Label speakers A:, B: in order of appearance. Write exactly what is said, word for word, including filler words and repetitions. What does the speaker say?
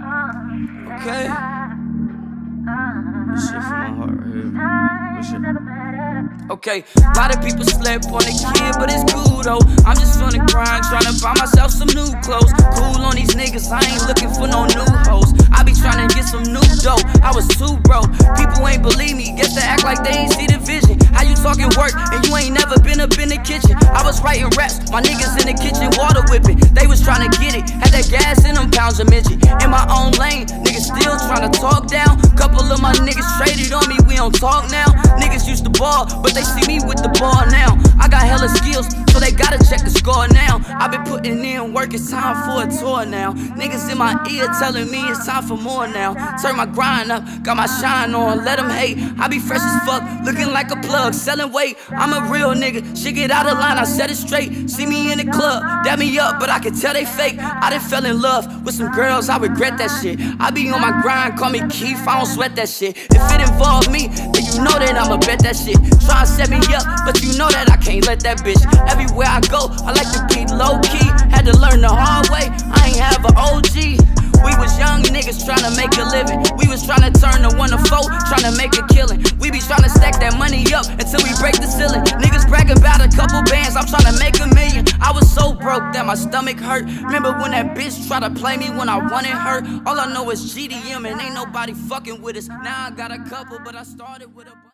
A: Okay. This shit from my heart right here. This shit. Okay, a lot of people slept on the kid, but it's cool though. I'm just on the grind, trying to buy myself some new clothes. Cool on these niggas, I ain't looking for no new hoes. I be trying to get some new dough. I was too broke. People ain't believe me, guess they act like they ain't see the vision. How you talking work and you ain't never been up in the kitchen? I was writing raps, my niggas in the kitchen water whipping. They was trying to get it, had that gas in them pounds of midget. In my own lane, niggas still trying to talk down. Couple of my niggas traded on me, we don't talk now. Niggas used to ball, but they see me with the ball now. I got hella skills, so they gotta check the score now. I been putting in work, it's time for a tour now. Niggas in my ear telling me it's time for more now. Turn my grind up, got my shine on, let them hate. I be fresh as fuck, looking like a plug, selling weight. I'm a real nigga, shit get out of line, I set it straight. See me in the club, dab me up, but I can tell they fake. I done fell in love with some girls, I regret that shit. I be on my grind, call me Keith, I don't sweat that shit. If it involve me, then you know that I'ma bet that shit. Try and set me up, but you know that I can't let that bitch. Everywhere I go, I like to be low key. Had to learn the hard way, I ain't have an O G. We was young niggas trying to make a living. We was trying to turn the one to four, trying to make a killing. We be trying to stack that money up until we break the ceiling. Niggas bragging about a couple bands, I'm trying to make a million. I was so broke that my stomach hurt. Remember when that bitch tried to play me when I wanted her? All I know is G D M and ain't nobody fucking with us. Now I got a couple, but I started with a